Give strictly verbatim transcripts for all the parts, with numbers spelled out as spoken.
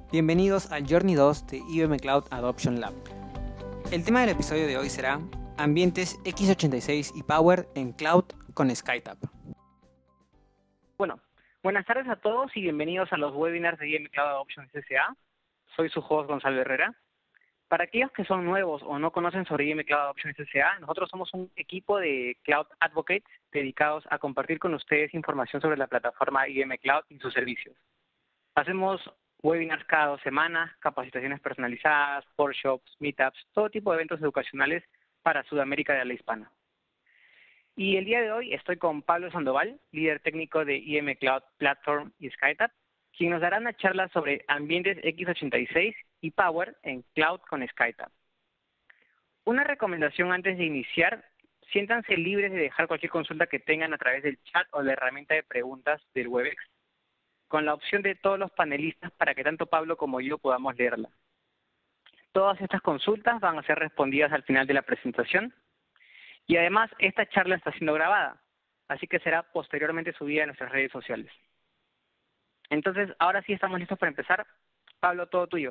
Bienvenidos al Journey dos de I B M Cloud Adoption Lab. El tema del episodio de hoy será ambientes equis ochenta y seis y Power en Cloud con SkyTab. Bueno, buenas tardes a todos y bienvenidos a los webinars de I B M Cloud Adoption S A. Soy su host Gonzalo Herrera. Para aquellos que son nuevos o no conocen sobre I B M Cloud Adoption S A, nosotros somos un equipo de Cloud Advocates dedicados a compartir con ustedes información sobre la plataforma I B M Cloud y sus servicios. Hacemos webinars cada dos semanas, capacitaciones personalizadas, workshops, meetups, todo tipo de eventos educacionales para Sudamérica de habla hispana. Y el día de hoy estoy con Pablo Sandoval, líder técnico de I B M Cloud Platform y SkyTab, quien nos dará una charla sobre ambientes equis ochenta y seis y Power en Cloud con SkyTab. Una recomendación antes de iniciar: siéntanse libres de dejar cualquier consulta que tengan a través del chat o la herramienta de preguntas del Webex, con la opción de todos los panelistas para que tanto Pablo como yo podamos leerla. Todas estas consultas van a ser respondidas al final de la presentación y además esta charla está siendo grabada, así que será posteriormente subida en nuestras redes sociales. Entonces, ahora sí estamos listos para empezar. Pablo, todo tuyo.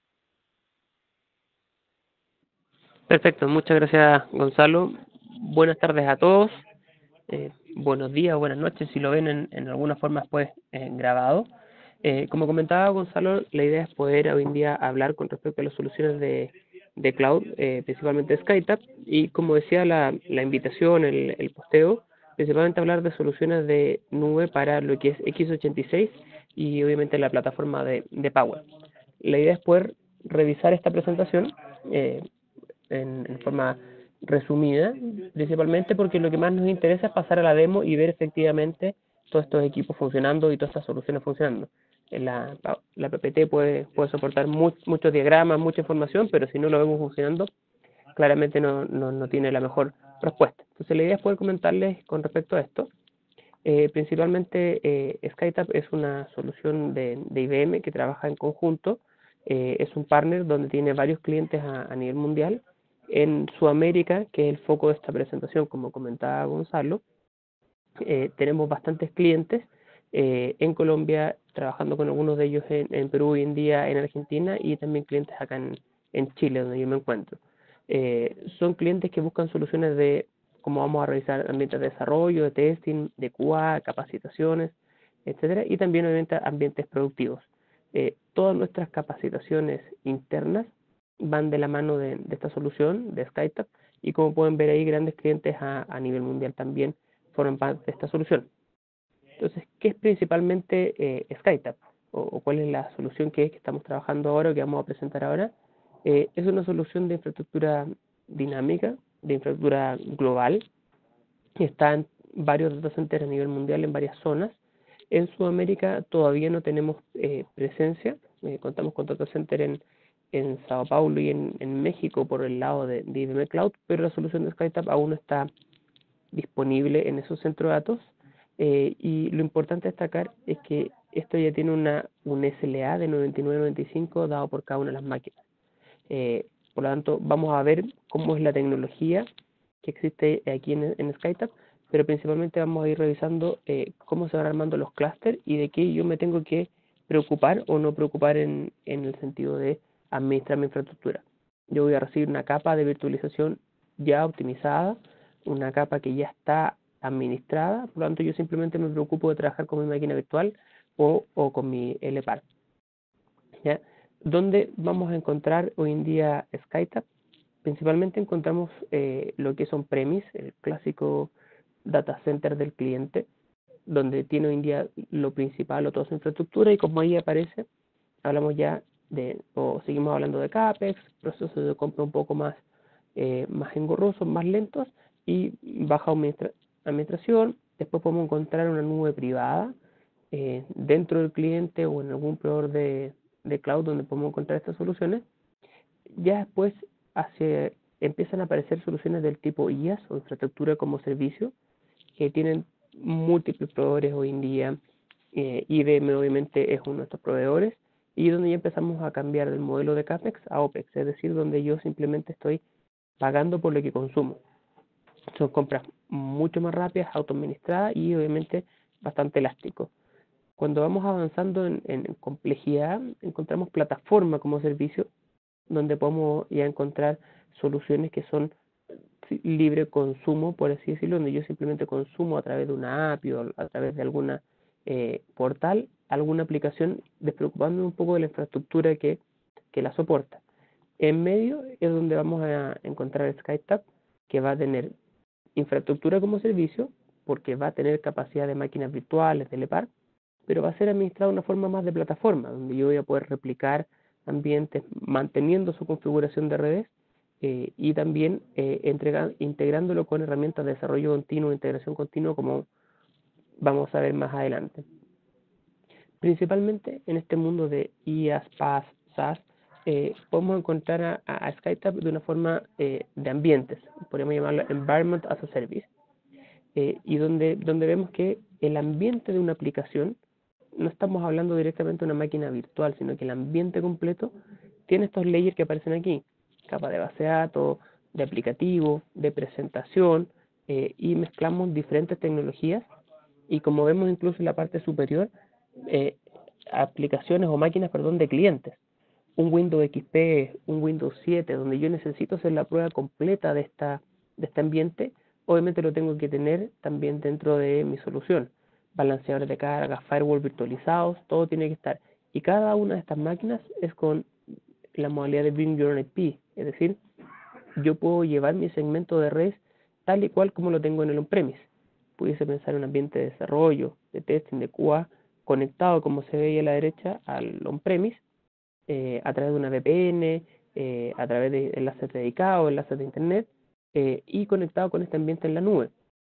Perfecto, muchas gracias, Gonzalo. Buenas tardes a todos. Eh, buenos días o buenas noches si lo ven en, en alguna forma después eh, grabado. Eh, como comentaba Gonzalo, la idea es poder hoy en día hablar con respecto a las soluciones de, de cloud, eh, principalmente SkyTab, y como decía la, la invitación, el, el posteo, principalmente hablar de soluciones de nube para lo que es equis ochenta y seis y obviamente la plataforma de, de Power. La idea es poder revisar esta presentación eh, en, en forma resumida, principalmente porque lo que más nos interesa es pasar a la demo y ver efectivamente todos estos equipos funcionando y todas estas soluciones funcionando. La, la P P T puede, puede soportar mu muchos diagramas, mucha información, pero si no lo vemos funcionando, claramente no, no, no tiene la mejor respuesta. Entonces la idea es poder comentarles con respecto a esto. Eh, principalmente eh, SkyTab es una solución de, de I B M que trabaja en conjunto, eh, es un partner donde tiene varios clientes a, a nivel mundial. En Sudamérica, que es el foco de esta presentación, como comentaba Gonzalo, eh, tenemos bastantes clientes eh, en Colombia, trabajando con algunos de ellos en, en Perú hoy en día, en Argentina, y también clientes acá en, en Chile, donde yo me encuentro. Eh, son clientes que buscan soluciones de cómo vamos a realizar ambientes de desarrollo, de testing, de Q A, capacitaciones, etcétera, y también obviamente ambientes productivos. Eh, todas nuestras capacitaciones internas van de la mano de, de esta solución, de SkyTab, y como pueden ver ahí, grandes clientes a, a nivel mundial también forman parte de esta solución. Entonces, ¿qué es principalmente eh, SkyTab? O, ¿O cuál es la solución que, es que estamos trabajando ahora o que vamos a presentar ahora? Eh, es una solución de infraestructura dinámica, de infraestructura global, que está en varios data centers a nivel mundial en varias zonas. En Sudamérica todavía no tenemos eh, presencia, eh, contamos con data center en, en Sao Paulo y en, en México por el lado de, de I B M Cloud, pero la solución de SkyTab aún no está disponible en esos centros de datos, eh, y lo importante destacar es que esto ya tiene una, un S L A de noventa y nueve noventa y cinco dado por cada una de las máquinas. Eh, por lo tanto, vamos a ver cómo es la tecnología que existe aquí en, en SkyTab, pero principalmente vamos a ir revisando eh, cómo se van armando los clústeres y de qué yo me tengo que preocupar o no preocupar en, en el sentido de administrar mi infraestructura. Yo voy a recibir una capa de virtualización ya optimizada, una capa que ya está administrada, por lo tanto yo simplemente me preocupo de trabajar con mi máquina virtual o, o con mi L P A R. ¿Ya? ¿Dónde vamos a encontrar hoy en día SkyTab? Principalmente encontramos eh, lo que es on-premise, el clásico data center del cliente, donde tiene hoy en día lo principal o toda su infraestructura, y como ahí aparece, hablamos ya de, o seguimos hablando de CAPEX, procesos de compra un poco más, eh, más engorrosos, más lentos, y baja administra administración. Después podemos encontrar una nube privada eh, dentro del cliente o en algún proveedor de, de cloud donde podemos encontrar estas soluciones. Ya después hace, empiezan a aparecer soluciones del tipo I A S o infraestructura como servicio, que tienen múltiples proveedores hoy en día. eh, I B M obviamente es uno de estos proveedores, y donde ya empezamos a cambiar del modelo de CAPEX a OPEX, es decir, donde yo simplemente estoy pagando por lo que consumo. Son compras mucho más rápidas, autoadministradas y obviamente bastante elástico. Cuando vamos avanzando en, en complejidad, encontramos plataforma como servicio, donde podemos ya encontrar soluciones que son libre consumo, por así decirlo, donde yo simplemente consumo a través de una A P I o a través de alguna eh, portal, alguna aplicación, despreocupándome un poco de la infraestructura que, que la soporta. En medio es donde vamos a encontrar SkyTab, que va a tener infraestructura como servicio, porque va a tener capacidad de máquinas virtuales, de Lepar, pero va a ser administrado de una forma más de plataforma, donde yo voy a poder replicar ambientes manteniendo su configuración de redes eh, y también eh, entrega, integrándolo con herramientas de desarrollo continuo, integración continua, como vamos a ver más adelante. Principalmente en este mundo de IaaS, PaaS, SaaS, eh, podemos encontrar a, a SkyTab de una forma eh, de ambientes, podríamos llamarlo Environment as a Service, eh, y donde, donde vemos que el ambiente de una aplicación, no estamos hablando directamente de una máquina virtual, sino que el ambiente completo tiene estos layers que aparecen aquí, capa de base de datos, de aplicativo, de presentación, eh, y mezclamos diferentes tecnologías, y como vemos incluso en la parte superior, eh, aplicaciones o máquinas, perdón, de clientes. Un Windows X P, un Windows siete, donde yo necesito hacer la prueba completa de, esta, de este ambiente, obviamente lo tengo que tener también dentro de mi solución. Balanceadores de carga, firewall virtualizados, todo tiene que estar. Y cada una de estas máquinas es con la modalidad de Bring Your own I P, es decir, yo puedo llevar mi segmento de red tal y cual como lo tengo en el on-premise. Pudiese pensar en un ambiente de desarrollo, de testing, de Q A, conectado, como se ve ahí a la derecha, al on-premise, eh, a través de una V P N, eh, a través de enlaces dedicados, enlaces de internet, eh, y conectado con este ambiente en la nube,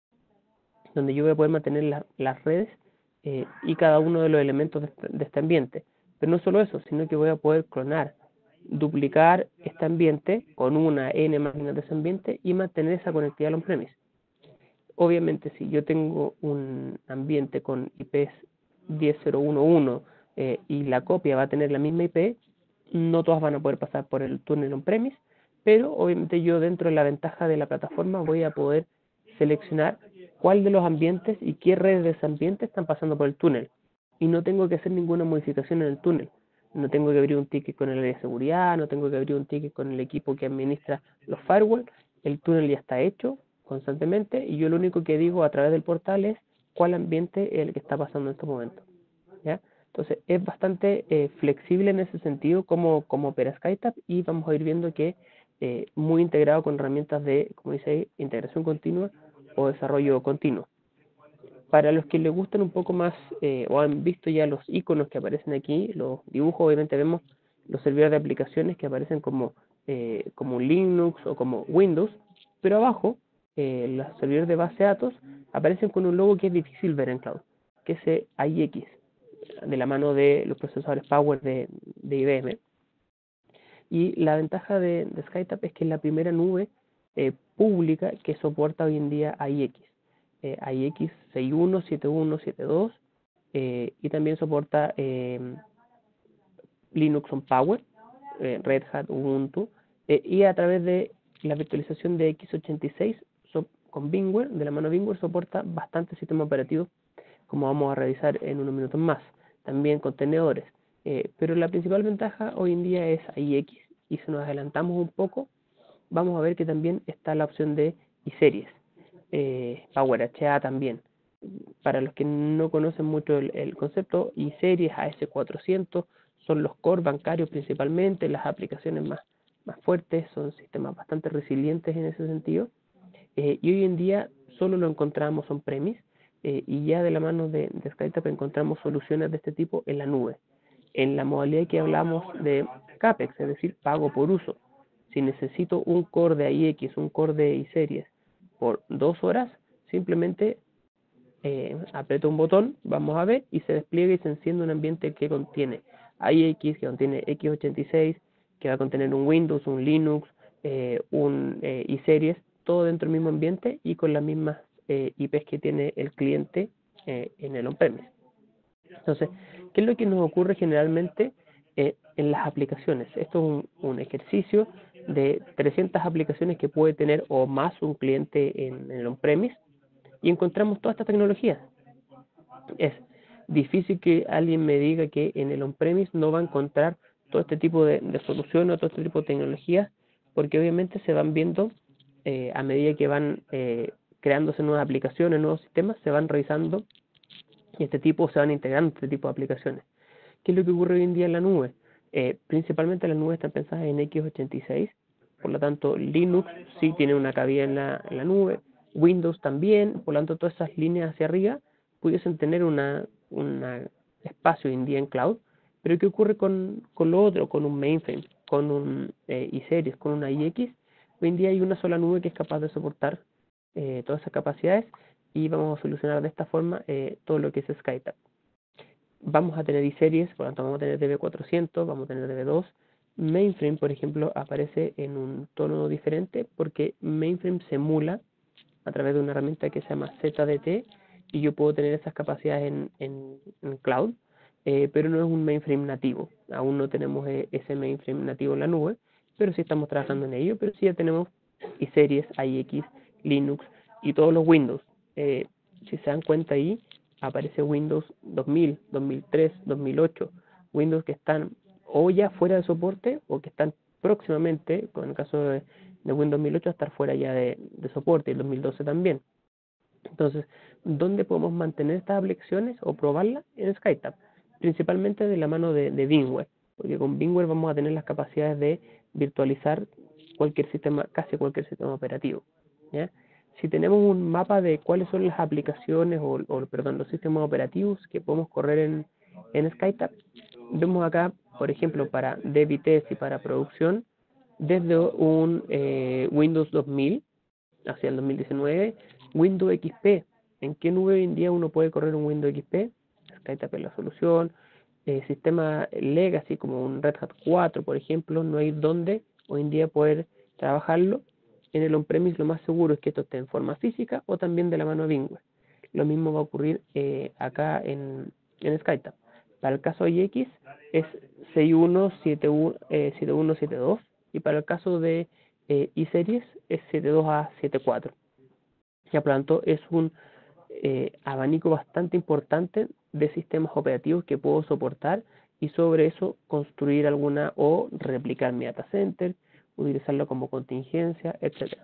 donde yo voy a poder mantener la, las redes eh, y cada uno de los elementos de este, de este ambiente. Pero no solo eso, sino que voy a poder clonar, duplicar este ambiente con una N máquinas de ese ambiente y mantener esa conectividad al on-premise. Obviamente, si yo tengo un ambiente con I Ps diez punto cero punto uno eh, y la copia va a tener la misma I P, no todas van a poder pasar por el túnel on-premise, pero obviamente yo dentro de la ventaja de la plataforma voy a poder seleccionar cuál de los ambientes y qué redes de ese ambiente están pasando por el túnel. Y no tengo que hacer ninguna modificación en el túnel. No tengo que abrir un ticket con el área de seguridad, no tengo que abrir un ticket con el equipo que administra los firewalls. El túnel ya está hecho constantemente y yo lo único que digo a través del portal es cuál ambiente es el que está pasando en estos momentos. ¿Ya? Entonces es bastante eh, flexible en ese sentido como, como opera SkyTab, y vamos a ir viendo que eh, muy integrado con herramientas de, como dice ahí, integración continua o desarrollo continuo. Para los que les gustan un poco más eh, o han visto ya los iconos que aparecen aquí, los dibujos, obviamente vemos los servidores de aplicaciones que aparecen como, eh, como Linux o como Windows, pero abajo eh, los servidores de base de datos aparecen con un logo que es difícil ver en cloud, que es I X, de la mano de los procesadores Power de, de I B M. Y la ventaja de, de SkyTab es que es la primera nube eh, pública que soporta hoy en día I X. Eh, I X seis punto uno, siete punto uno, siete punto dos, eh, y también soporta eh, Linux on Power, eh, Red Hat, Ubuntu, eh, y a través de la virtualización de X ochenta y seis so, con VMware, de la mano VMware, soporta bastantes sistemas operativos, como vamos a revisar en unos minutos más. También contenedores, eh, pero la principal ventaja hoy en día es I X, y si nos adelantamos un poco, vamos a ver que también está la opción de iSeries, eh, Power H A también. Para los que no conocen mucho el, el concepto, iSeries, A S cuatrocientos, son los core bancarios principalmente, las aplicaciones más, más fuertes, son sistemas bastante resilientes en ese sentido, eh, y hoy en día solo lo encontramos on-premise, eh, y ya de la mano de, de SkyTab encontramos soluciones de este tipo en la nube, en la modalidad que hablamos de CAPEX, es decir, pago por uso. Si necesito un core de I X, un core de iSeries por dos horas, simplemente eh, aprieto un botón, vamos a ver, y se despliega y se enciende un ambiente que contiene I X, que contiene X ochenta y seis, que va a contener un Windows, un Linux, eh, un eh, iSeries, todo dentro del mismo ambiente y con las mismas eh, I Ps que tiene el cliente eh, en el on-premise. Entonces, ¿qué es lo que nos ocurre generalmente eh, en las aplicaciones? Esto es un, un ejercicio de trescientas aplicaciones que puede tener o más un cliente en, en el on-premise, y encontramos todas estas tecnologías. Es difícil que alguien me diga que en el on-premise no va a encontrar todo este tipo de, de soluciones o todo este tipo de tecnologías, porque obviamente se van viendo eh, a medida que van eh, creándose nuevas aplicaciones, nuevos sistemas, se van revisando y este tipo se van integrando este tipo de aplicaciones. ¿Qué es lo que ocurre hoy en día en la nube? Eh, principalmente las nubes están pensadas en equis ochenta y seis, por lo tanto Linux sí tiene una cabida en la, en la nube, Windows también, por lo tanto todas esas líneas hacia arriba pudiesen tener una, una espacio hoy en día en cloud, pero ¿qué ocurre con, con lo otro? Con un mainframe, con un eh, iSeries, con una I X. Hoy en día hay una sola nube que es capaz de soportar eh, todas esas capacidades y vamos a solucionar de esta forma eh, todo lo que es SkyTab. Vamos a tener iSeries, por lo tanto vamos a tener D B cuatrocientos, vamos a tener D B dos. Mainframe, por ejemplo, aparece en un tono diferente porque Mainframe se emula a través de una herramienta que se llama Z D T y yo puedo tener esas capacidades en, en, en cloud, eh, pero no es un mainframe nativo. Aún no tenemos eh, ese mainframe nativo en la nube, pero sí estamos trabajando en ello, pero sí ya tenemos iSeries, I X, Linux y todos los Windows. Eh, si se dan cuenta ahí, aparece Windows dos mil, dos mil tres, dos mil ocho, Windows que están o ya fuera de soporte o que están próximamente, con el caso de, de Windows dos mil ocho, a estar fuera ya de, de soporte, y el dos mil doce también. Entonces, ¿dónde podemos mantener estas aplicaciones o probarlas? En SkyTab, principalmente de la mano de, de VMware, porque con VMware vamos a tener las capacidades de virtualizar cualquier sistema, casi cualquier sistema operativo, ¿ya? Si tenemos un mapa de cuáles son las aplicaciones o, o perdón, los sistemas operativos que podemos correr en, en SkyTab, vemos acá, por ejemplo, para dev y test y para producción, desde un eh, Windows dos mil hacia el dos mil diecinueve, Windows X P. ¿En qué nube hoy en día uno puede correr un Windows X P? SkyTab es la solución. Eh, sistema legacy como un Red Hat cuatro, por ejemplo, no hay donde hoy en día poder trabajarlo. En el on-premise lo más seguro es que esto esté en forma física o también de la mano de VMware. Lo mismo va a ocurrir eh, acá en, en SkyTab. Para el caso de I X es seis uno siete uno siete dos y para el caso de eh, iSeries es siete dos a siete cuatro. Ya por lo tanto es un eh, abanico bastante importante de sistemas operativos que puedo soportar y sobre eso construir alguna o replicar mi data center, utilizarlo como contingencia, etcétera.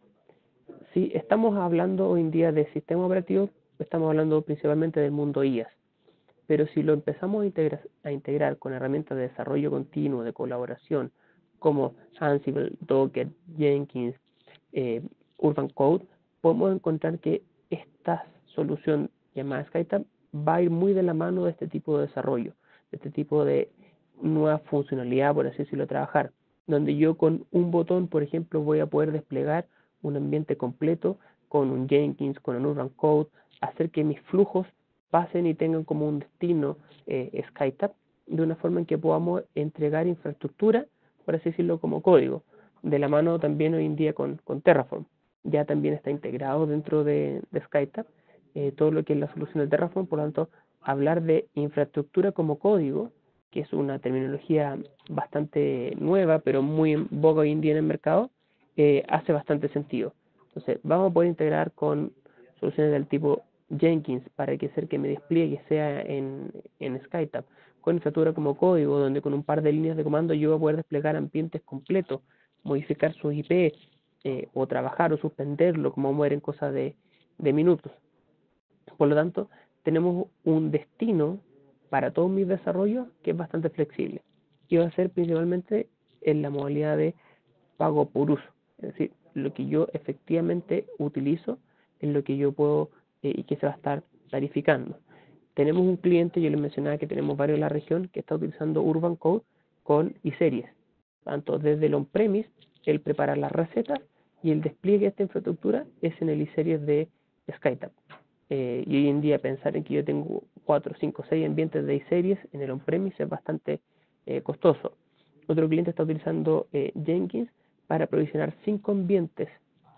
Si estamos hablando hoy en día de sistemas operativos, estamos hablando principalmente del mundo I A S, pero si lo empezamos a integrar, a integrar con herramientas de desarrollo continuo, de colaboración, como Ansible, Docker, Jenkins, eh, Urban Code, podemos encontrar que esta solución llamada SkyTab va a ir muy de la mano de este tipo de desarrollo, de este tipo de nueva funcionalidad, por así decirlo, trabajar, donde yo con un botón, por ejemplo, voy a poder desplegar un ambiente completo con un Jenkins, con un Urban Code, hacer que mis flujos pasen y tengan como un destino eh, SkyTab, de una forma en que podamos entregar infraestructura, por así decirlo, como código, de la mano también hoy en día con, con Terraform. Ya también está integrado dentro de, de SkyTab eh, todo lo que es la solución de Terraform, por lo tanto, hablar de infraestructura como código, que es una terminología bastante nueva, pero muy en boga hoy en día en el mercado, eh, hace bastante sentido. Entonces, vamos a poder integrar con soluciones del tipo Jenkins para que hacer que mi despliegue sea en, en SkyTab, con infraestructura como código, donde con un par de líneas de comando yo voy a poder desplegar ambientes completos, modificar sus I P, eh, o trabajar o suspenderlo, como mover en cosas de, de minutos. Por lo tanto, tenemos un destino para todos mis desarrollos que es bastante flexible y va a ser principalmente en la modalidad de pago por uso, es decir, lo que yo efectivamente utilizo es lo que yo puedo eh, y que se va a estar tarificando. Tenemos un cliente, yo les mencionaba que tenemos varios en la región, que está utilizando Urban Code con iSeries, tanto desde el on-premise, el preparar las recetas y el despliegue de esta infraestructura es en el iSeries de SkyTab. Eh, y hoy en día pensar en que yo tengo cuatro, cinco, seis ambientes de iSeries en el on-premise es bastante eh, costoso. Otro cliente está utilizando eh, Jenkins para provisionar cinco ambientes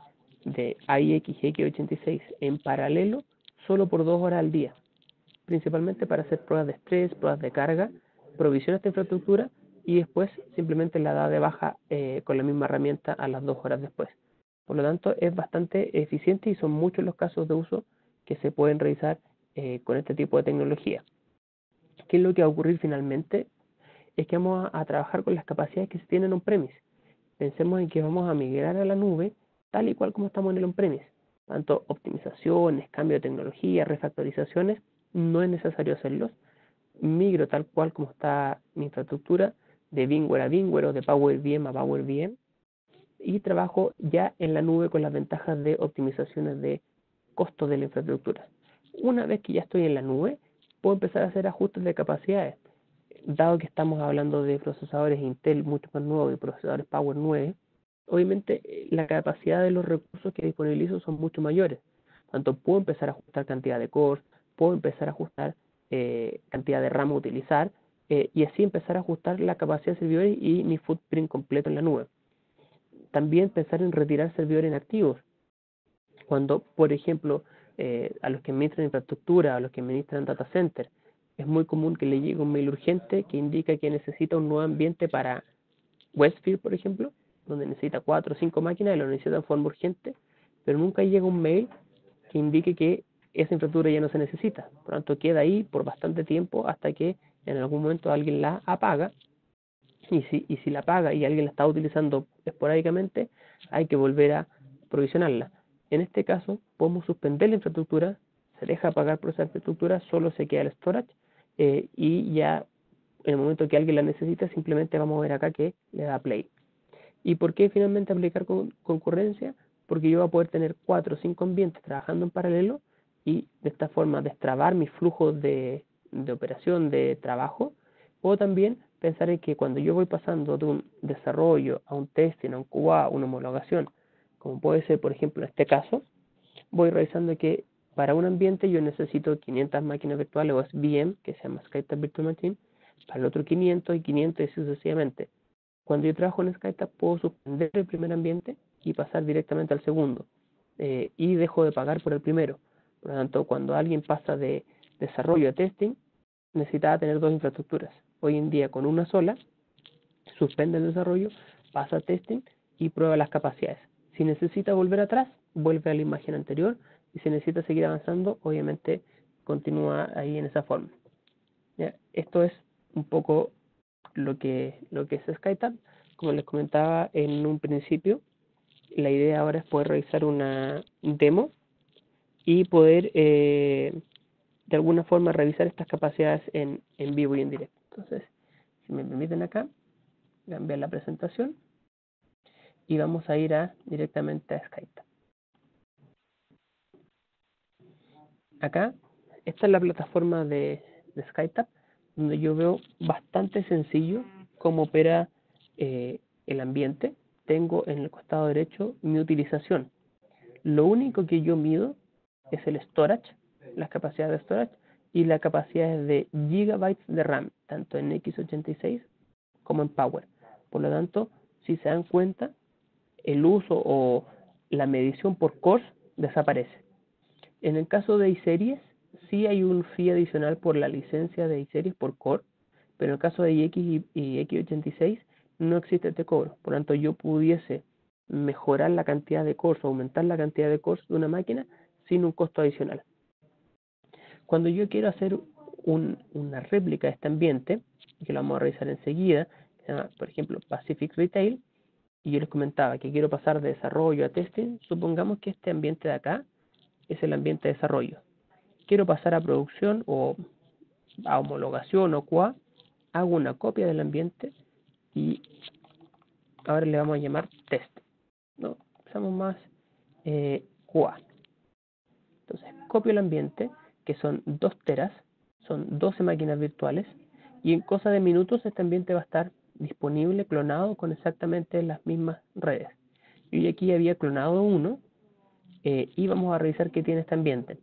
de I X y X ochenta y seis en paralelo solo por dos horas al día, principalmente para hacer pruebas de estrés, pruebas de carga, provisiona esta infraestructura y después simplemente la da de baja eh, con la misma herramienta a las dos horas después. Por lo tanto, es bastante eficiente y son muchos los casos de uso que se pueden realizar eh, con este tipo de tecnología. ¿qué es lo que va a ocurrir finalmente? Es que vamos a, a trabajar con las capacidades que se tienen on-premise. Pensemos en que vamos a migrar a la nube tal y cual como estamos en el on-premise. Tanto optimizaciones, cambio de tecnología, refactorizaciones, no es necesario hacerlos. Migro tal cual como está mi infraestructura, de VMware a VMware o de Power V M a Power V M, y trabajo ya en la nube con las ventajas de optimizaciones de costos de la infraestructura. Una vez que ya estoy en la nube, puedo empezar a hacer ajustes de capacidades. Dado que estamos hablando de procesadores Intel mucho más nuevos y procesadores Power nueve, obviamente la capacidad de los recursos que disponibilizo son mucho mayores. Tanto puedo empezar a ajustar cantidad de cores, puedo empezar a ajustar eh, cantidad de RAM a utilizar, eh, y así empezar a ajustar la capacidad de servidores y mi footprint completo en la nube. También pensar en retirar servidores inactivos. Cuando, por ejemplo, eh, a los que administran infraestructura, a los que administran data center, es muy común que le llegue un mail urgente que indica que necesita un nuevo ambiente para Westfield, por ejemplo, donde necesita cuatro o cinco máquinas y lo necesita de forma urgente, pero nunca llega un mail que indique que esa infraestructura ya no se necesita. Por lo tanto, queda ahí por bastante tiempo hasta que en algún momento alguien la apaga. Y si, y si la apaga y alguien la está utilizando esporádicamente, hay que volver a provisionarla. En este caso, podemos suspender la infraestructura, se deja pagar por esa infraestructura, solo se queda el storage, eh, y ya en el momento que alguien la necesita, simplemente vamos a ver acá que le da play. ¿Y por qué finalmente aplicar con, concurrencia? Porque yo voy a poder tener cuatro o cinco ambientes trabajando en paralelo y de esta forma destrabar mis flujos de, de operación, de trabajo, o también pensar en que cuando yo voy pasando de un desarrollo a un testing, a un Q A, a una homologación, como puede ser por ejemplo en este caso, voy revisando que para un ambiente yo necesito quinientas máquinas virtuales o S V M, que se llama SkyTab Virtual Machine, para el otro quinientos y quinientos y sucesivamente. Cuando yo trabajo en SkyTab puedo suspender el primer ambiente y pasar directamente al segundo, eh, y dejo de pagar por el primero. Por lo tanto, cuando alguien pasa de desarrollo a testing, necesitaba tener dos infraestructuras. Hoy en día con una sola, suspende el desarrollo, pasa a testing y prueba las capacidades. Si necesita volver atrás, vuelve a la imagen anterior, y si necesita seguir avanzando, obviamente continúa ahí en esa forma. ¿Ya? Esto es un poco lo que, lo que es SkyTab. Como les comentaba en un principio, la idea ahora es poder realizar una demo y poder eh, de alguna forma revisar estas capacidades en, en vivo y en directo. Entonces, si me permiten acá, cambiar la presentación y vamos a ir a directamente a SkyTab. Acá, esta es la plataforma de, de SkyTab, donde yo veo bastante sencillo cómo opera eh, el ambiente. Tengo en el costado derecho mi utilización. Lo único que yo mido es el storage, las capacidades de storage y las capacidades de gigabytes de RAM, tanto en equis ochenta y seis como en Power. Por lo tanto, si se dan cuenta, el uso o la medición por cores desaparece. En el caso de iSeries, sí hay un fee adicional por la licencia de iSeries por core, pero en el caso de iX y, y equis ochenta y seis no existe este cobro. Por lo tanto, yo pudiese mejorar la cantidad de cores o aumentar la cantidad de cores de una máquina sin un costo adicional. Cuando yo quiero hacer un, una réplica de este ambiente, que lo vamos a revisar enseguida, que se llama, por ejemplo, Pacific Retail, y yo les comentaba que quiero pasar de desarrollo a testing, supongamos que este ambiente de acá es el ambiente de desarrollo. Quiero pasar a producción o a homologación o Q A, hago una copia del ambiente y ahora le vamos a llamar test. ¿No? Usamos más eh, Q A. Entonces, copio el ambiente, que son dos teras, son doce máquinas virtuales, y en cosa de minutos este ambiente va a estar disponible, clonado, con exactamente las mismas redes. Yo aquí había clonado uno, eh, y vamos a revisar qué tiene este ambiente.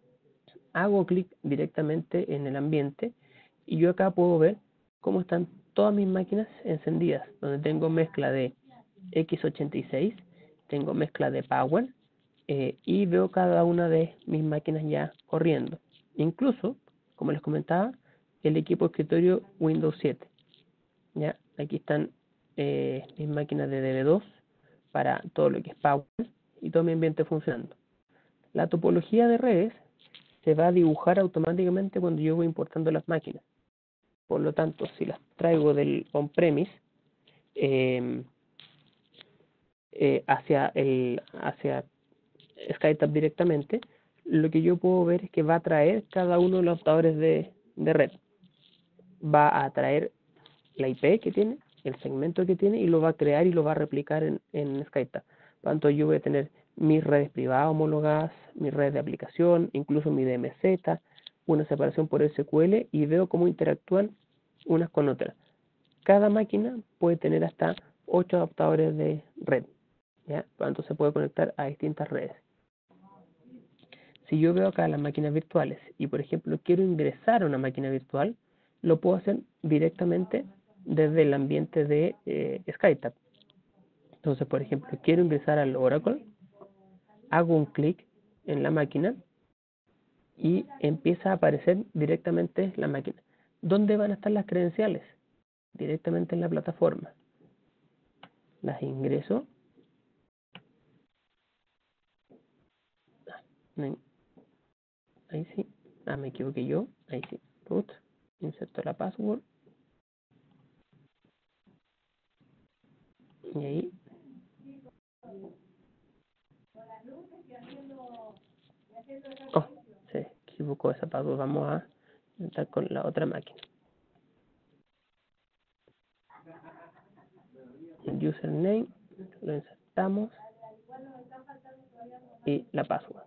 Hago clic directamente en el ambiente, y yo acá puedo ver cómo están todas mis máquinas encendidas, donde tengo mezcla de equis ochenta y seis, tengo mezcla de Power, eh, y veo cada una de mis máquinas ya corriendo. Incluso, como les comentaba, el equipo de escritorio Windows siete. Ya, aquí están eh, mis máquinas de D B dos para todo lo que es Power y todo mi ambiente funcionando. La topología de redes se va a dibujar automáticamente cuando yo voy importando las máquinas. Por lo tanto, si las traigo del on-premise eh, eh, hacia, el, hacia SkyTab directamente, lo que yo puedo ver es que va a traer cada uno de los adaptadores de, de red. Va a traer la I P que tiene, el segmento que tiene, y lo va a crear y lo va a replicar en, en SkyTab. Por lo tanto, yo voy a tener mis redes privadas homólogas, mis redes de aplicación, incluso mi D M Z, una separación por S Q L, y veo cómo interactúan unas con otras. Cada máquina puede tener hasta ocho adaptadores de red, ¿ya? Por lo tanto, se puede conectar a distintas redes. Si yo veo acá las máquinas virtuales y, por ejemplo, quiero ingresar a una máquina virtual, lo puedo hacer directamente desde el ambiente de eh, SkyTab. Entonces, por ejemplo, quiero ingresar al Oracle, hago un clic en la máquina y empieza a aparecer directamente la máquina. ¿Dónde van a estar las credenciales? Directamente en la plataforma. Las ingreso. Ahí sí. Ah, me equivoqué yo. Ahí sí. Root. Inserto la password. Y ahí. Oh, se equivocó esa password. Vamos a intentar con la otra máquina. El username lo insertamos y la password.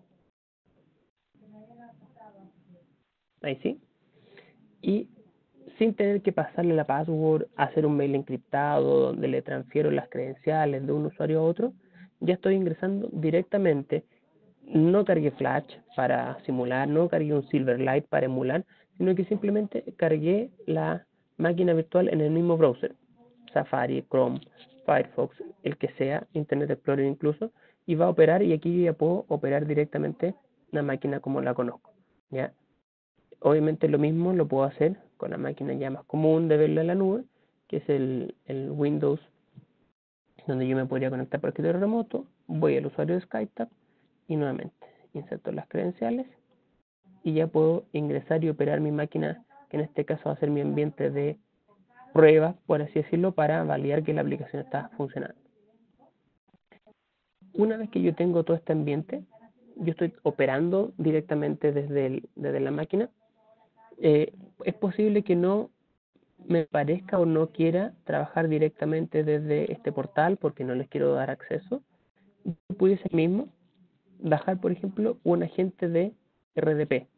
Ahí sí. Y sin tener que pasarle la password, hacer un mail encriptado donde le transfiero las credenciales de un usuario a otro, ya estoy ingresando directamente. No cargué Flash para simular, no cargué un Silverlight para emular, sino que simplemente cargué la máquina virtual en el mismo browser, Safari, Chrome, Firefox, el que sea, Internet Explorer incluso, y va a operar, y aquí yo ya puedo operar directamente la máquina como la conozco, ¿ya? Obviamente lo mismo lo puedo hacer con la máquina ya más común de verla en la nube, que es el, el Windows, donde yo me podría conectar por escritorio remoto. Voy al usuario de SkyTab y nuevamente inserto las credenciales y ya puedo ingresar y operar mi máquina, que en este caso va a ser mi ambiente de prueba, por así decirlo, para validar que la aplicación está funcionando. Una vez que yo tengo todo este ambiente, yo estoy operando directamente desde, el, desde la máquina. Eh, es posible que no me parezca o no quiera trabajar directamente desde este portal porque no les quiero dar acceso. Yo pudiese mismo bajar, por ejemplo, un agente de R D P,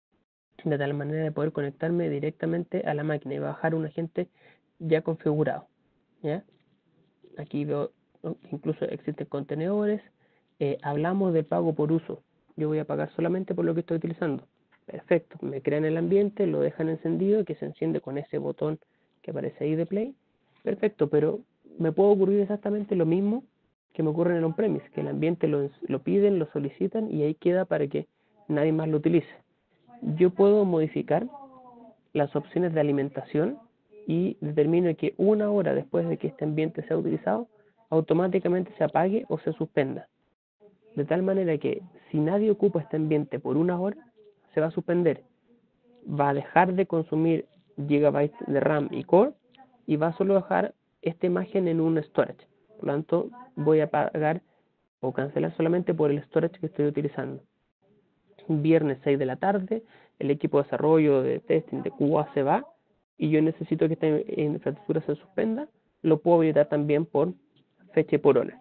de tal manera de poder conectarme directamente a la máquina y bajar un agente ya configurado, ¿ya? Aquí veo, incluso existen contenedores. Eh, hablamos de pago por uso. Yo voy a pagar solamente por lo que estoy utilizando. Perfecto, me crean el ambiente, lo dejan encendido, que se enciende con ese botón que aparece ahí de play. Perfecto, pero me puede ocurrir exactamente lo mismo que me ocurre en el on-premise, que el ambiente lo, lo piden, lo solicitan y ahí queda para que nadie más lo utilice. Yo puedo modificar las opciones de alimentación y determino que una hora después de que este ambiente sea utilizado, automáticamente se apague o se suspenda. De tal manera que si nadie ocupa este ambiente por una hora, se va a suspender. Va a dejar de consumir gigabytes de RAM y core y va a solo dejar esta imagen en un storage. Por lo tanto, voy a pagar o cancelar solamente por el storage que estoy utilizando. Viernes seis de la tarde, el equipo de desarrollo de testing de Q A se va y yo necesito que esta infraestructura se suspenda, lo puedo habilitar también por fecha y por hora.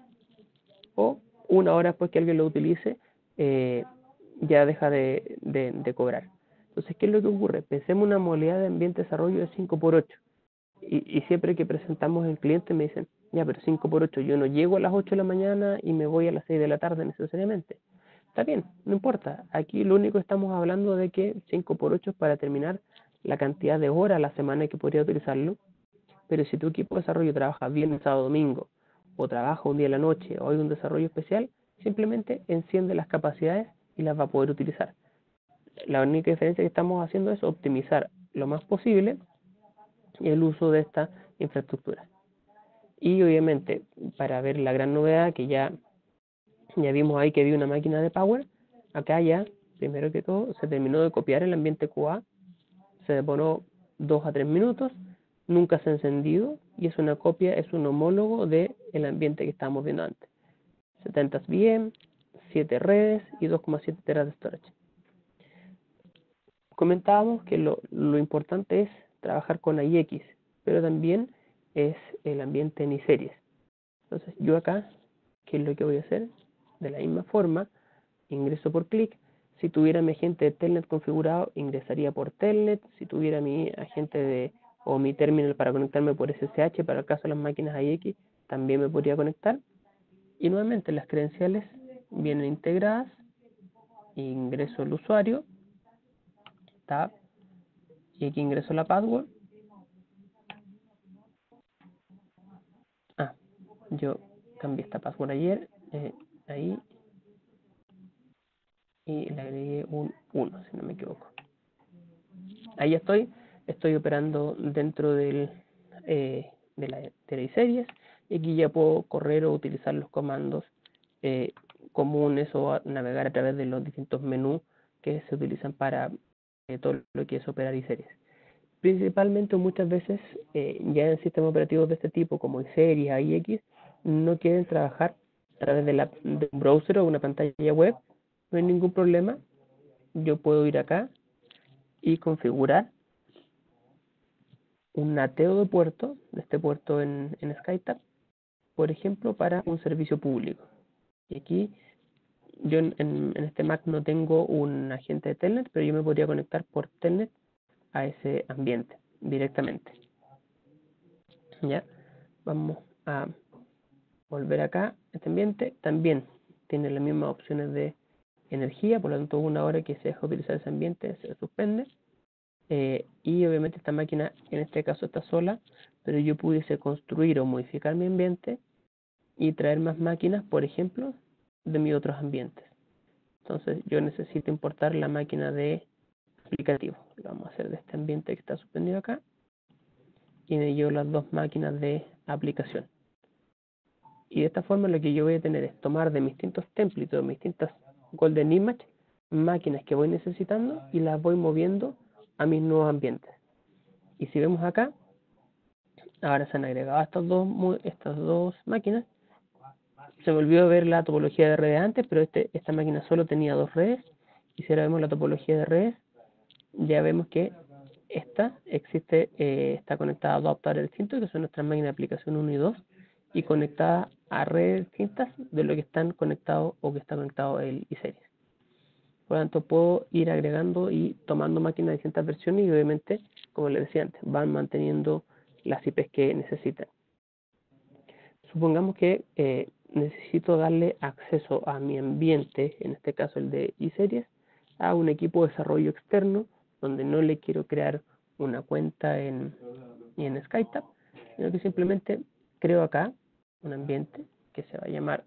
O una hora después que alguien lo utilice, eh, ya deja de, de, de cobrar. Entonces, ¿qué es lo que ocurre? Pensemos una modalidad de ambiente de desarrollo de cinco por ocho. Y, y siempre que presentamos al cliente me dicen, ya, pero cinco por ocho, yo no llego a las ocho de la mañana y me voy a las seis de la tarde necesariamente. Está bien, no importa. Aquí lo único que estamos hablando de que cinco por ocho es para terminar la cantidad de horas a la semana que podría utilizarlo. Pero si tu equipo de desarrollo trabaja viernes, sábado, domingo, o trabaja un día en la noche, o hay un desarrollo especial, simplemente enciende las capacidades y las va a poder utilizar. La única diferencia que estamos haciendo es optimizar lo más posible el uso de esta infraestructura. Y obviamente, para ver la gran novedad que ya, ya vimos ahí que había una máquina de Power, acá ya, primero que todo, se terminó de copiar el ambiente Q A, se deponó dos a tres minutos, nunca se ha encendido y es una copia, es un homólogo del ambiente que estábamos viendo antes. setenta V M, siete redes y dos coma siete teras de storage. Comentábamos que lo, lo importante es trabajar con I X, pero también es el ambiente en iSeries. Entonces yo acá, ¿qué es lo que voy a hacer? De la misma forma, ingreso por clic. Si tuviera mi agente de Telnet configurado, ingresaría por Telnet. Si tuviera mi agente de o mi terminal para conectarme por S S H, para el caso de las máquinas I X, también me podría conectar. Y nuevamente las credenciales vienen integradas. Ingreso el usuario, tab, y aquí ingreso la password. Ah, yo cambié esta password ayer, eh, ahí, y le agregué un uno, si no me equivoco. Ahí estoy, estoy operando dentro del, eh, de la de la iSeries, y aquí ya puedo correr o utilizar los comandos eh, comunes o a navegar a través de los distintos menús que se utilizan para eh, todo lo que es operar iSeries. Principalmente muchas veces eh, ya en sistemas operativos de este tipo como iSeries, I X, no quieren trabajar a través de, la, de un browser o una pantalla web. No hay ningún problema. Yo puedo ir acá y configurar un nateo de puerto, de este puerto en, en SkyTab, por ejemplo, para un servicio público. Y aquí yo en, en, en este Mac no tengo un agente de Telnet, pero yo me podría conectar por Telnet a ese ambiente directamente. Ya, vamos a volver acá. Este ambiente también tiene las mismas opciones de energía, por lo tanto una hora que se deja utilizar ese ambiente se suspende. Eh, y obviamente esta máquina en este caso está sola, pero yo pudiese construir o modificar mi ambiente y traer más máquinas, por ejemplo, de mis otros ambientes. Entonces yo necesito importar la máquina de aplicativo. Lo vamos a hacer de este ambiente que está suspendido acá, y me llevo las dos máquinas de aplicación. Y de esta forma lo que yo voy a tener es tomar de mis distintos templates, de mis distintas Golden Image, máquinas que voy necesitando y las voy moviendo a mis nuevos ambientes. Y si vemos acá, ahora se han agregado estas dos, estas dos máquinas. Se me olvidó ver la topología de redes antes, pero este, esta máquina solo tenía dos redes. Y si ahora vemos la topología de redes, ya vemos que esta existe, eh, está conectada a dos adaptadores distintos, que son nuestras máquinas de aplicación uno y dos, y conectada a redes distintas de lo que están conectados o que está conectado el iSeries. Por lo tanto, puedo ir agregando y tomando máquinas de distintas versiones y obviamente, como les decía antes, van manteniendo las I Pes que necesitan. Supongamos que eh, necesito darle acceso a mi ambiente, en este caso el de iSeries, a un equipo de desarrollo externo, donde no le quiero crear una cuenta en, en SkyTab, sino que simplemente creo acá un ambiente que se va a llamar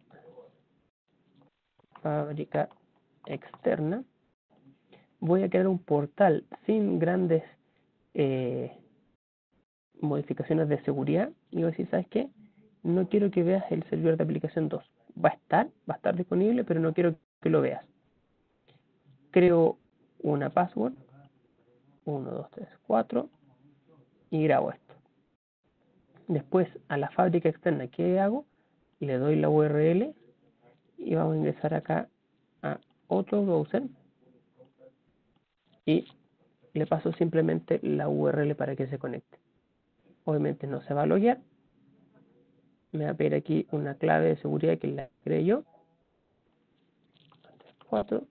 fábrica externa. Voy a crear un portal sin grandes eh, modificaciones de seguridad y voy a decir, ¿sabes qué? No quiero que veas el servidor de aplicación dos. Va a estar, va a estar disponible, pero no quiero que lo veas. Creo una password, uno, dos, tres, cuatro, y grabo esto. Después, a la fábrica externa, ¿qué hago? Le doy la U R L y vamos a ingresar acá a otro browser y le paso simplemente la U R L para que se conecte. Obviamente no se va a loguear. Me va a pedir aquí una clave de seguridad que la creé yo. cuatro.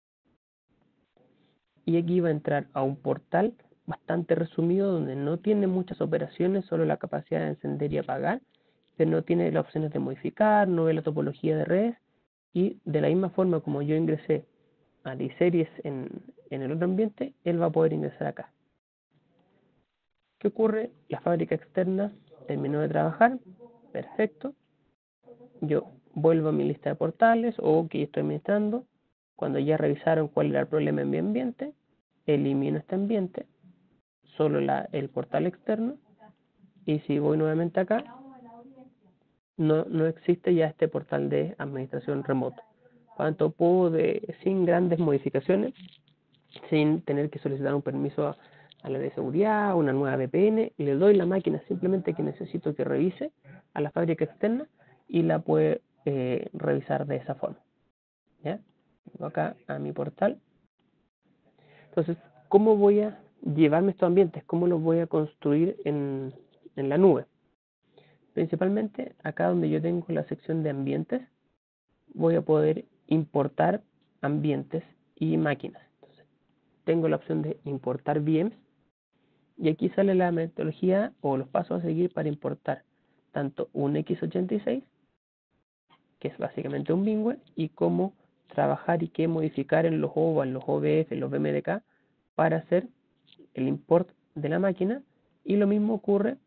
Y aquí va a entrar a un portal bastante resumido donde no tiene muchas operaciones, solo la capacidad de encender y apagar, pero no tiene las opciones de modificar, no ve la topología de redes, y de la misma forma como yo ingresé a iSeries en, en el otro ambiente, él va a poder ingresar acá. ¿Qué ocurre? La fábrica externa terminó de trabajar, perfecto. Yo vuelvo a mi lista de portales o que estoy administrando. Cuando ya revisaron cuál era el problema en mi ambiente, elimino este ambiente, solo la, el portal externo, y si voy nuevamente acá, no, no existe ya este portal de administración remota. Por lo tanto, puedo, de, sin grandes modificaciones, sin tener que solicitar un permiso a, a la de seguridad, una nueva V P N, le doy la máquina simplemente que necesito que revise a la fábrica externa y la puede eh, revisar de esa forma. ¿Ya? Vengo acá a mi portal. Entonces, ¿cómo voy a llevarme estos ambientes? ¿Cómo los voy a construir en, en la nube? Principalmente acá donde yo tengo la sección de ambientes, voy a poder importar ambientes y máquinas. Entonces, tengo la opción de importar V Ms y aquí sale la metodología o los pasos a seguir para importar tanto un equis ochenta y seis, que es básicamente un VMware, y cómo trabajar y qué modificar en los O V A, en los O V F, en los V M D K para hacer el import de la máquina, y lo mismo ocurre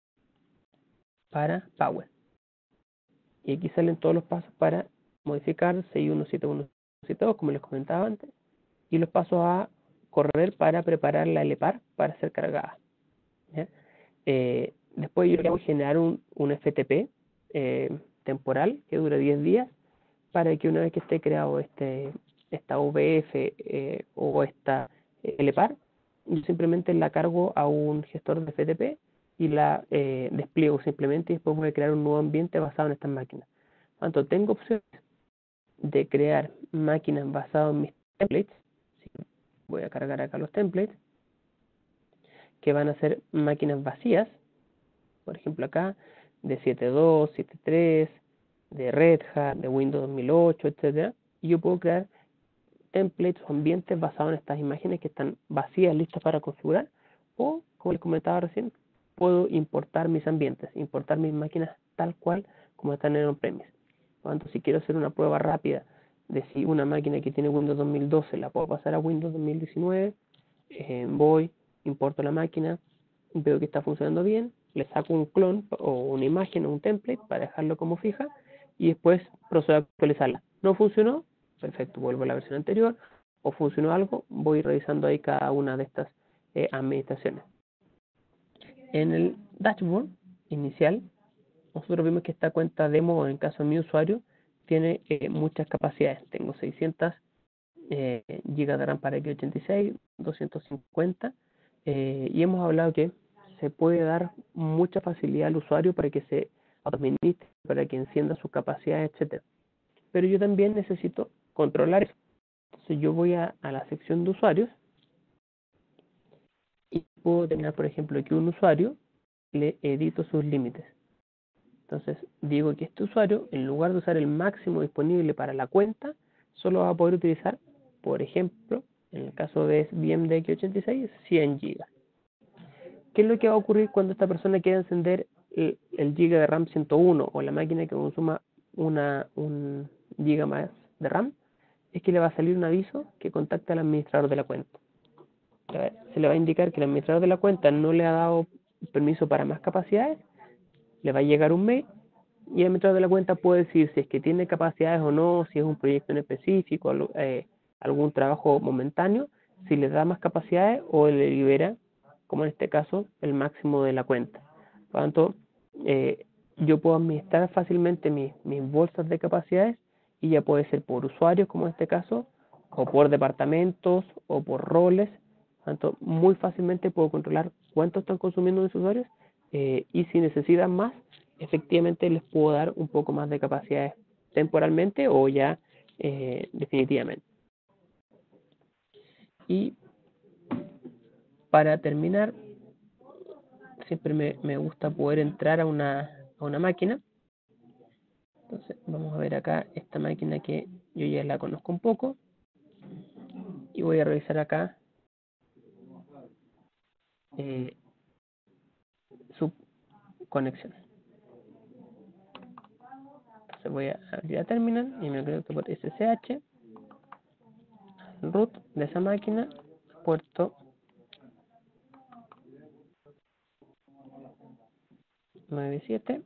para Power. Y aquí salen todos los pasos para modificar seis punto uno punto siete punto uno punto siete punto dos, como les comentaba antes, y los pasos a correr para preparar la L P A R para ser cargada. Eh, después yo voy a generar un, un F T P eh, temporal que dura diez días para que una vez que esté creado este esta V F eh, o esta L P A R, yo simplemente la cargo a un gestor de F T P y la eh, despliego simplemente, y después voy a crear un nuevo ambiente basado en estas máquinas. Por tanto, tengo opciones de crear máquinas basadas en mis templates. Voy a cargar acá los templates, que van a ser máquinas vacías, por ejemplo acá, de siete punto dos, siete punto tres, de Red Hat, de Windows dos mil ocho, etcétera. Y yo puedo crear templates o ambientes basados en estas imágenes que están vacías, listas para configurar, o, como les comentaba recién, puedo importar mis ambientes, importar mis máquinas tal cual como están en on-premise. Por lo tanto, si quiero hacer una prueba rápida de si una máquina que tiene Windows dos mil doce la puedo pasar a Windows dos mil diecinueve, eh, voy, importo la máquina, veo que está funcionando bien, le saco un clon o una imagen o un template para dejarlo como fija y después procedo a actualizarla. ¿No funcionó? Perfecto, vuelvo a la versión anterior. ¿O funcionó algo? Voy revisando ahí cada una de estas eh, administraciones. En el dashboard inicial, nosotros vimos que esta cuenta demo, en caso de mi usuario, tiene eh, muchas capacidades. Tengo seiscientos eh, gigas de RAM para equis ochenta y seis, doscientos cincuenta, eh, y hemos hablado que se puede dar mucha facilidad al usuario para que se administre, para que encienda sus capacidades, etcétera. Pero yo también necesito controlar eso. Entonces yo voy a, a la sección de usuarios y puedo tener, por ejemplo, que un usuario le edito sus límites. Entonces digo que este usuario, en lugar de usar el máximo disponible para la cuenta, solo va a poder utilizar, por ejemplo, en el caso de V M de equis ochenta y seis, cien gigas. ¿Qué es lo que va a ocurrir cuando esta persona quiera encender el, el giga de RAM ciento uno o la máquina que consuma una, un giga más de RAM? Es que le va a salir un aviso que contacta al administrador de la cuenta. Se le va a indicar que el administrador de la cuenta no le ha dado permiso para más capacidades, le va a llegar un mail y el administrador de la cuenta puede decir si es que tiene capacidades o no, si es un proyecto en específico, eh, algún trabajo momentáneo, si le da más capacidades o le libera, como en este caso, el máximo de la cuenta. Por lo tanto, eh, yo puedo administrar fácilmente mis, mis bolsas de capacidades y ya puede ser por usuarios, como en este caso, o por departamentos o por roles. Por lo tanto, muy fácilmente puedo controlar cuánto están consumiendo mis usuarios eh, y si necesitan más, efectivamente les puedo dar un poco más de capacidades temporalmente o ya eh, definitivamente. Y para terminar, siempre me, me gusta poder entrar a una, a una máquina. Entonces vamos a ver acá esta máquina que yo ya la conozco un poco y voy a revisar acá eh, su conexión. Entonces voy a abrir la terminal y me conecto por S S H, root de esa máquina, puerto noventa y siete.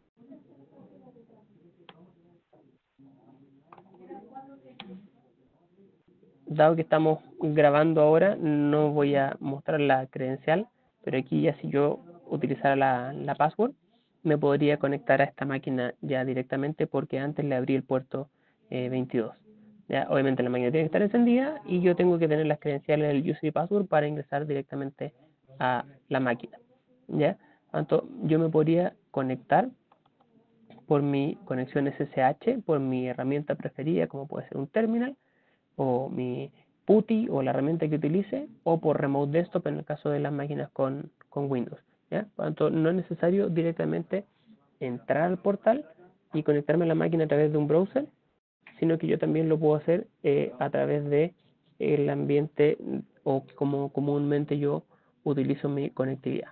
Dado que estamos grabando ahora, no voy a mostrar la credencial, pero aquí ya si yo utilizara la, la password, me podría conectar a esta máquina ya directamente porque antes le abrí el puerto eh, veintidós. Ya, obviamente la máquina tiene que estar encendida y yo tengo que tener las credenciales del user y password para ingresar directamente a la máquina, ¿ya? Tanto yo me podría conectar por mi conexión S S H, por mi herramienta preferida, como puede ser un terminal, o mi PuTTY, o la herramienta que utilice, o por Remote Desktop en el caso de las máquinas con, con Windows, ¿ya? Por lo tanto, no es necesario directamente entrar al portal y conectarme a la máquina a través de un browser, sino que yo también lo puedo hacer eh, a través de el ambiente o como comúnmente yo utilizo mi conectividad.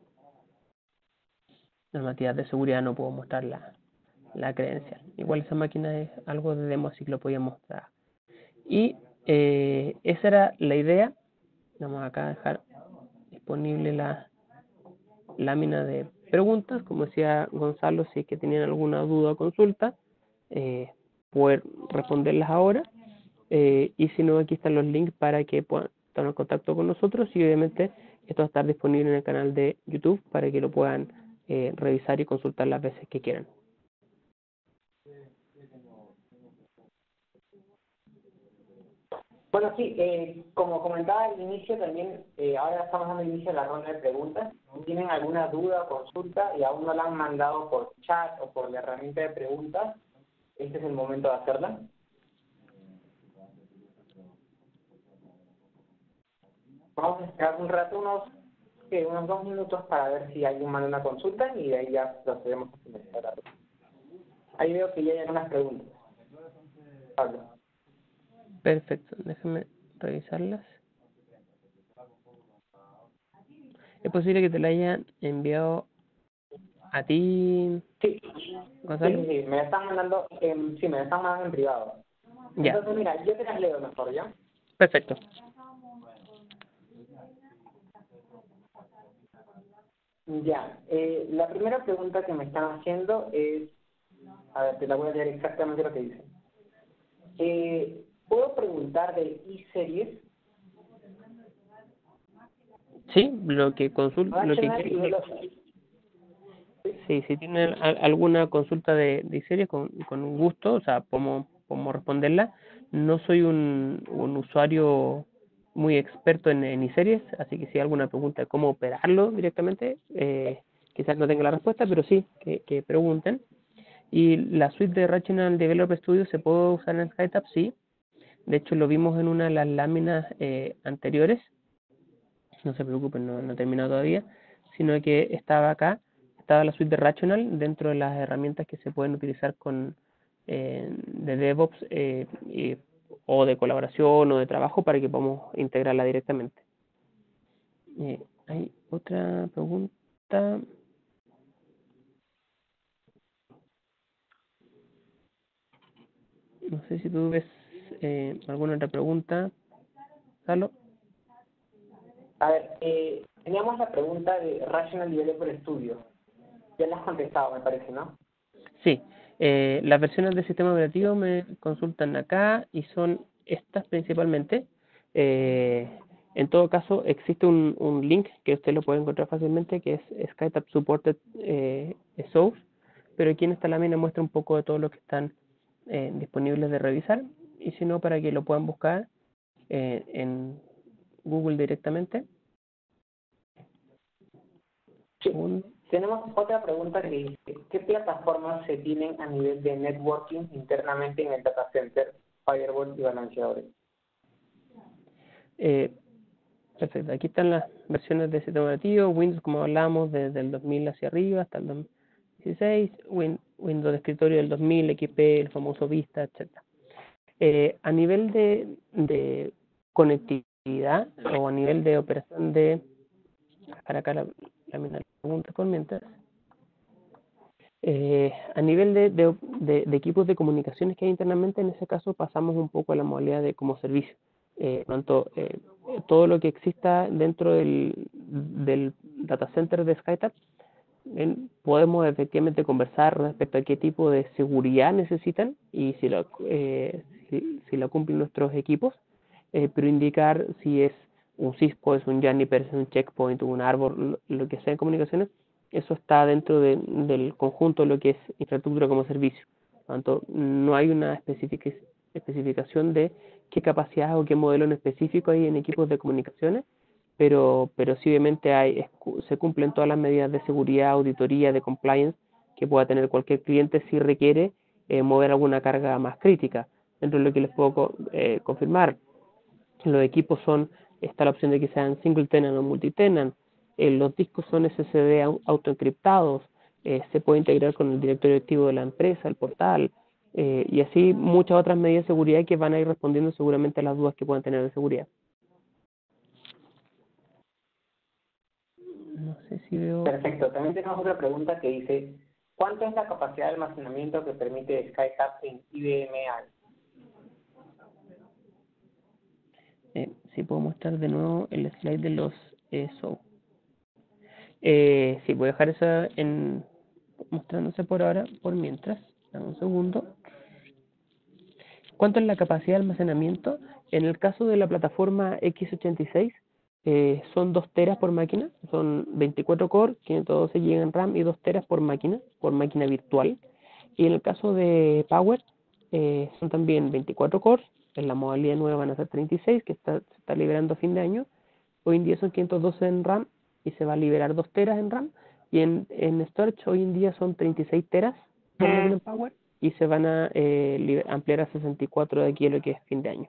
Normativas de seguridad no puedo mostrar la, la credencial. Igual esa máquina es algo de demo, así que lo podía mostrar. Y eh, esa era la idea. Vamos acá a dejar disponible la lámina de preguntas. Como decía Gonzalo, si es que tenían alguna duda o consulta, eh, poder responderlas ahora. Eh, y si no, aquí están los links para que puedan estar en contacto con nosotros, y obviamente esto va a estar disponible en el canal de YouTube para que lo puedan eh, revisar y consultar las veces que quieran. Bueno, sí, eh, como comentaba al inicio también, eh, ahora estamos dando inicio a la ronda de preguntas. Si tienen alguna duda o consulta y aún no la han mandado por chat o por la herramienta de preguntas, este es el momento de hacerla. Vamos a esperar un rato, unos, eh, unos dos minutos para ver si alguien manda una consulta y de ahí ya procedemos a finalizar la pregunta. Ahí veo que ya hay algunas preguntas. Pablo. Perfecto, déjame revisarlas. ¿Es posible que te la hayan enviado a ti, Sí, Gonzalo? sí, sí, me la están mandando, eh, sí, me la están mandando en privado. Ya. Entonces, mira, yo te las leo mejor, ¿ya? Perfecto. Ya, eh, la primera pregunta que me están haciendo es, a ver, te la voy a leer exactamente lo que dice. Eh, ¿Puedo preguntar de e-series? Sí, lo que consulta, lo que quiere, sí, si tienen al- alguna consulta de, de series, con, con un gusto, o sea, podemos, podemos responderla. No soy un, un usuario muy experto en, en iSeries, así que si hay alguna pregunta de cómo operarlo directamente, eh, quizás no tenga la respuesta, pero sí, que, que pregunten. Y la suite de Rational Developer Studio se puede usar en SkyTab, sí. De hecho, lo vimos en una de las láminas eh, anteriores. No se preocupen, no, no he terminado todavía, sino que estaba acá, estaba la suite de Rational dentro de las herramientas que se pueden utilizar con eh, de DevOps eh, y, o de colaboración o de trabajo para que podamos integrarla directamente. Eh, hay otra pregunta. No sé si tú ves eh, alguna otra pregunta, Carlos. A ver, eh, teníamos la pregunta de Rational Developer Studio. Ya la has contestado, me parece, ¿no? Sí, eh, las versiones del sistema operativo me consultan acá y son estas principalmente. Eh, en todo caso, existe un, un link que usted lo puede encontrar fácilmente, que es SkyTab Supported eh, Source, pero aquí en esta lámina muestra un poco de todo lo que están eh, disponibles de revisar, y si no, para que lo puedan buscar eh, en Google directamente. Sí. Un, Tenemos otra pregunta que dice, ¿qué plataformas se tienen a nivel de networking internamente en el data center, firewall y balanceadores? eh, Perfecto, aquí están las versiones de sistema operativo, Windows como hablamos desde el dos mil hacia arriba hasta el dos mil dieciséis, Win, Windows de escritorio del dos mil, X P, el famoso Vista, etcétera. Eh, a nivel de, de conectividad o a nivel de operación de, para acá la, la, la pregunta con mientras, eh, a nivel de, de, de, de equipos de comunicaciones que hay internamente, en ese caso pasamos un poco a la modalidad de como servicio. Eh, tanto eh, todo lo que exista dentro del, del data center de SkyTab, eh, podemos efectivamente conversar respecto a qué tipo de seguridad necesitan y si lo, eh, si, si lo cumplen nuestros equipos, eh, pero indicar si es un Cisco, es un Juniper, es un Checkpoint, un Arbor, lo, lo que sea en comunicaciones, eso está dentro de, del conjunto de lo que es infraestructura como servicio. Por lo tanto, no hay una especific especificación de qué capacidad o qué modelo en específico hay en equipos de comunicaciones, pero, pero sí obviamente hay, se cumplen todas las medidas de seguridad, auditoría, de compliance que pueda tener cualquier cliente si requiere eh, mover alguna carga más crítica. Dentro de lo que les puedo eh, confirmar, los equipos son, está la opción de que sean single tenant o multi-tenant, eh, los discos son S S D autoencriptados, eh, se puede integrar con el directorio activo de la empresa, el portal, eh, y así muchas otras medidas de seguridad que van a ir respondiendo seguramente a las dudas que puedan tener de seguridad. No sé si veo... Perfecto. También tenemos otra pregunta que dice, ¿cuánto es la capacidad de almacenamiento que permite SkyHub en I B M A? Eh, si puedo mostrar de nuevo el slide de los E S O. Eh, sí, voy a dejar eso en, mostrándose por ahora, por mientras. Dame un segundo. ¿Cuánto es la capacidad de almacenamiento? En el caso de la plataforma equis ochenta y seis, eh, son dos teras por máquina, son veinticuatro core, quinientos doce gigas en RAM y dos teras por máquina, por máquina virtual. Y en el caso de Power, eh, son también veinticuatro cores, en la modalidad nueva van a ser treinta y seis, que está, se está liberando a fin de año. Hoy en día son quinientos doce en RAM y se va a liberar dos teras en RAM. Y en, en storage hoy en día son treinta y seis teras por máquina en Power y se van a eh, ampliar a sesenta y cuatro de aquí a lo que es fin de año.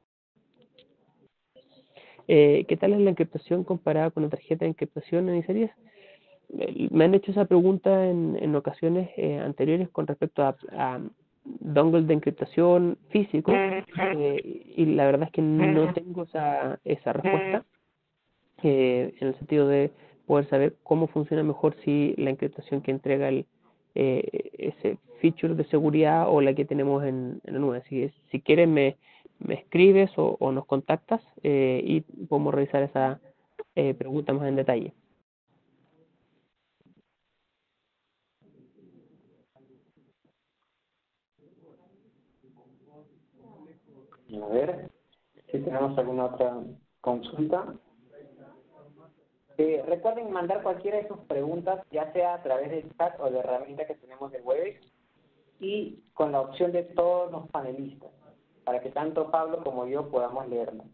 Eh, ¿Qué tal es la encriptación comparada con la tarjeta de encriptación en iSeries? Eh, me han hecho esa pregunta en, en ocasiones eh, anteriores con respecto a, a dongles de encriptación físico eh, y la verdad es que no tengo esa, esa respuesta eh, en el sentido de poder saber cómo funciona mejor si la encriptación que entrega el, eh, ese feature de seguridad o la que tenemos en, en la nube. Si, si quieres me, me escribes o, o nos contactas eh, y podemos revisar esa eh, pregunta más en detalle. A ver si tenemos alguna otra consulta. Eh, recuerden mandar cualquiera de sus preguntas, ya sea a través del chat o de la herramienta que tenemos de Webex, y con la opción de todos los panelistas, para que tanto Pablo como yo podamos leerlo.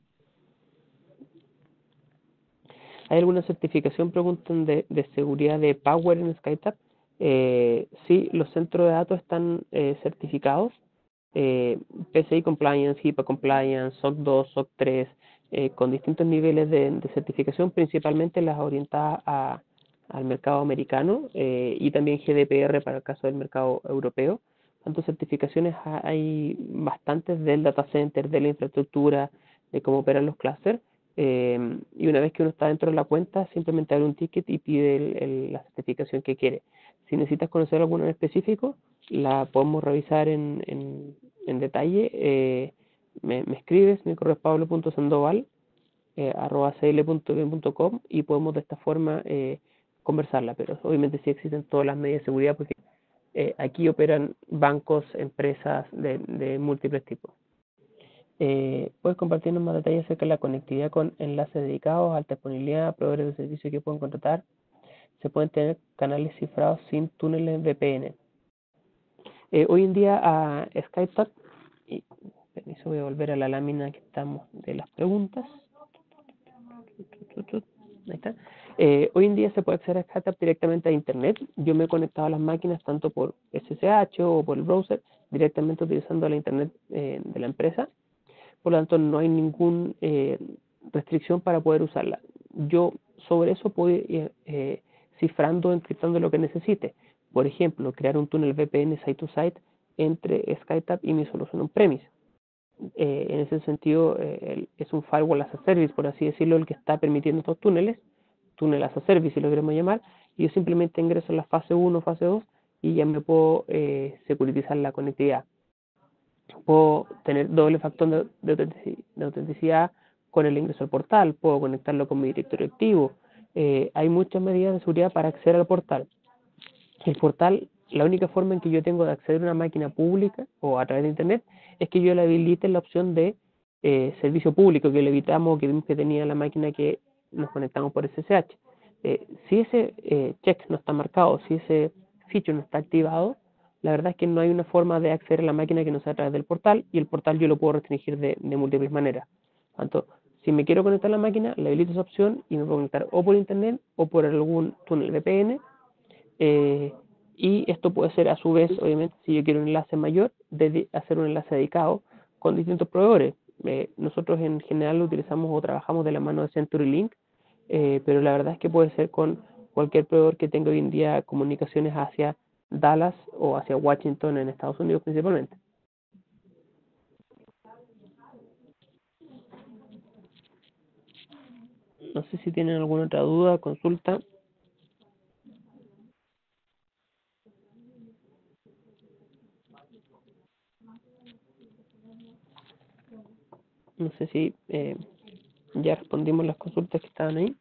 ¿Hay alguna certificación, preguntan, de, de seguridad de Power en SkyTab? Eh, sí, los centros de datos están eh, certificados. Eh, P C I Compliance, HIPAA Compliance, S O C dos, S O C tres, eh, con distintos niveles de, de certificación, principalmente las orientadas a, al mercado americano eh, y también G D P R para el caso del mercado europeo. Tanto certificaciones hay bastantes del data center, de la infraestructura, de cómo operan los clusters. Eh, y una vez que uno está dentro de la cuenta, simplemente abre un ticket y pide el, el, la certificación que quiere. Si necesitas conocer alguna en específico, la podemos revisar en, en, en detalle. Eh, me, me escribes, mi correo es pablo punto sandoval eh, arroba c l punto b punto com y podemos de esta forma eh, conversarla. Pero obviamente sí existen todas las medidas de seguridad porque eh, aquí operan bancos, empresas de, de múltiples tipos. Eh, ¿Puedes compartirnos más detalles acerca de la conectividad con enlaces dedicados, alta disponibilidad, proveedores de servicios que pueden contratar? Se pueden tener canales cifrados sin túneles V P N. Eh, hoy en día a SkyTab, y permiso, voy a volver a la lámina que estamos de las preguntas. Ahí está. Eh, hoy en día se puede acceder a SkyTab directamente a Internet. Yo me he conectado a las máquinas tanto por S S H o por el browser, directamente utilizando la Internet eh, de la empresa. Por lo tanto, no hay ninguna eh, restricción para poder usarla. Yo sobre eso puedo ir eh, cifrando, encriptando lo que necesite. Por ejemplo, crear un túnel V P N site-to-site entre SkyTab y mi solución on-premise. Eh, en ese sentido, eh, es un firewall as a service, por así decirlo, el que está permitiendo estos túneles, túnel as a service, si lo queremos llamar, y yo simplemente ingreso en la fase uno, fase dos, y ya me puedo eh, securitizar la conectividad. Puedo tener doble factor de, de, autenticidad, de autenticidad con el ingreso al portal, puedo conectarlo con mi directorio activo. Eh, hay muchas medidas de seguridad para acceder al portal. El portal, la única forma en que yo tengo de acceder a una máquina pública o a través de Internet es que yo le habilite la opción de eh, servicio público, que le evitamos, que vimos que tenía la máquina que nos conectamos por S S H. Eh, si ese eh, check no está marcado, si ese feature no está activado, la verdad es que no hay una forma de acceder a la máquina que no sea a través del portal, y el portal yo lo puedo restringir de, de múltiples maneras. Tanto, Si me quiero conectar a la máquina, le habilito esa opción y me puedo conectar o por internet o por algún túnel V P N. Eh, y esto puede ser a su vez, obviamente, si yo quiero un enlace mayor, de hacer un enlace dedicado con distintos proveedores. Eh, nosotros en general lo utilizamos o trabajamos de la mano de CenturyLink, eh, pero la verdad es que puede ser con cualquier proveedor que tenga hoy en día comunicaciones hacia Dallas o hacia Washington en Estados Unidos principalmente. No sé si tienen alguna otra duda, consulta. No sé si eh, ya respondimos las consultas que estaban ahí.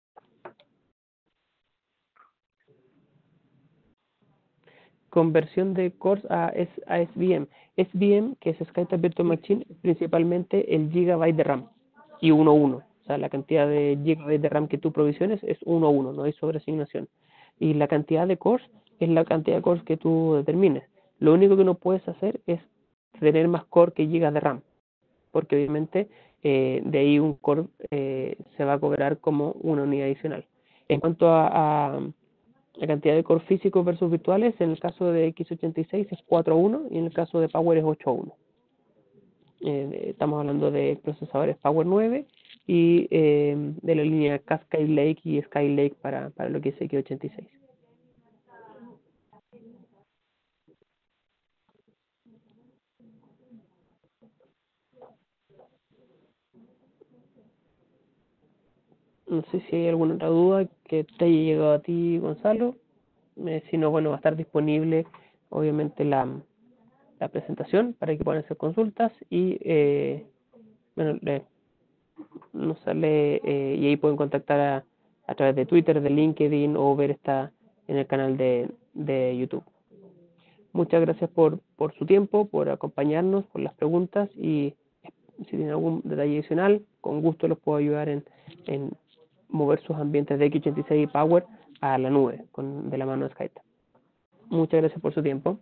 Conversión de cores a, a S V M. S V M, que es SkyTab Virtual Machine, es principalmente el gigabyte de RAM y uno a uno. O sea, la cantidad de gigabyte de RAM que tú provisiones es uno a uno, no hay sobreasignación. Y la cantidad de cores es la cantidad de cores que tú determines. Lo único que no puedes hacer es tener más core que gigas de RAM, porque obviamente eh, de ahí un core eh, se va a cobrar como una unidad adicional. En cuanto a, a la cantidad de core físicos versus virtuales, en el caso de X ochenta y seis es cuatro a uno y en el caso de Power es ocho a uno. Eh, estamos hablando de procesadores Power nueve y eh, de la línea Cascade Lake y Skylake para, para lo que es X ochenta y seis. No sé si hay alguna otra duda que te haya llegado a ti, Gonzalo. Eh, si no, bueno, va a estar disponible obviamente la, la presentación para que puedan hacer consultas y eh, bueno, le, nos sale eh, y ahí pueden contactar a, a través de Twitter, de LinkedIn o ver esta en el canal de, de YouTube. Muchas gracias por, por su tiempo, por acompañarnos, por las preguntas y si tienen algún detalle adicional, con gusto los puedo ayudar en, en mover sus ambientes de X ochenta y seis y Power a la nube con, de la mano de SkyTab. Muchas gracias por su tiempo.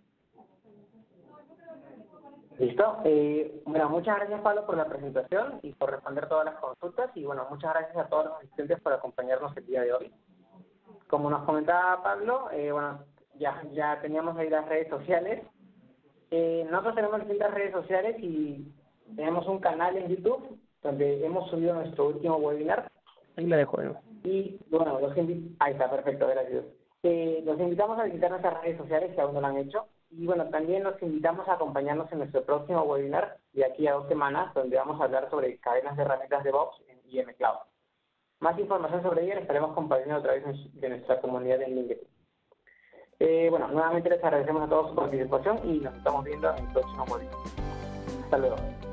Listo. Eh, bueno, muchas gracias, Pablo, por la presentación y por responder todas las consultas. Y bueno, muchas gracias a todos los asistentes por acompañarnos el día de hoy. Como nos comentaba Pablo, eh, bueno, ya, ya teníamos ahí las redes sociales. Eh, nosotros tenemos distintas redes sociales y tenemos un canal en YouTube donde hemos subido nuestro último webinar. Ahí la dejo, ¿no? Y bueno, los invi- ahí está, perfecto, gracias. Eh, los invitamos a visitar nuestras redes sociales si aún no lo han hecho. Y bueno, también los invitamos a acompañarnos en nuestro próximo webinar de aquí a dos semanas, donde vamos a hablar sobre cadenas de herramientas de DevOps en I M Cloud. Más información sobre ella la estaremos compartiendo a través de nuestra comunidad en LinkedIn. Eh, bueno, nuevamente les agradecemos a todos su participación y nos estamos viendo en el próximo webinar. Hasta luego.